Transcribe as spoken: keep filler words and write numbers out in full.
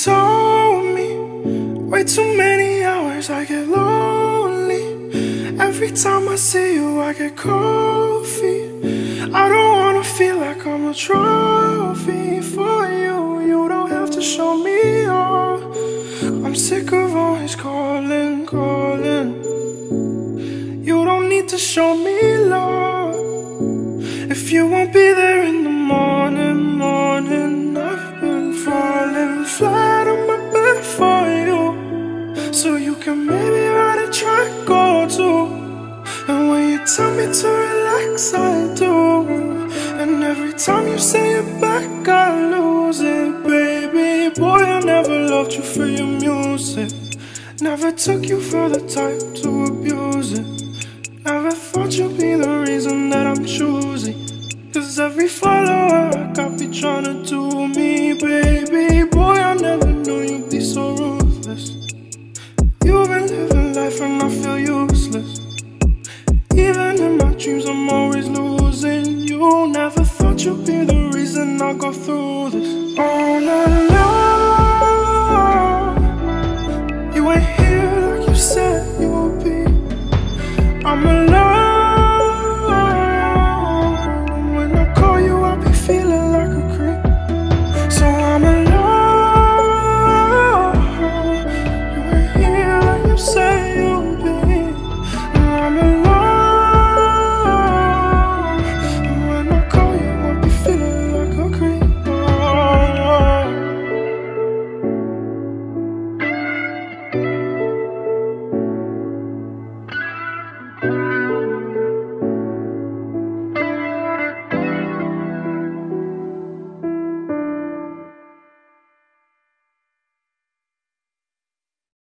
told me way too many hours I get lonely. Every time I see you I get cold feet. I don't wanna feel like I'm a trophy for you. You don't have to show me all. I'm sick of always calling, calling. You don't need to show me love if you won't be there in the morning, morning. I've been falling flat on my bed for you, so you can maybe write a track or two. And when you tell me to relax, I do. And every time you say it back, I lose it. Baby boy, I never loved you for your music. Never took you for the type to abuse it. Never thought you'd be the reason that I'm choosing. Cause every follower I got be tryna do me, baby.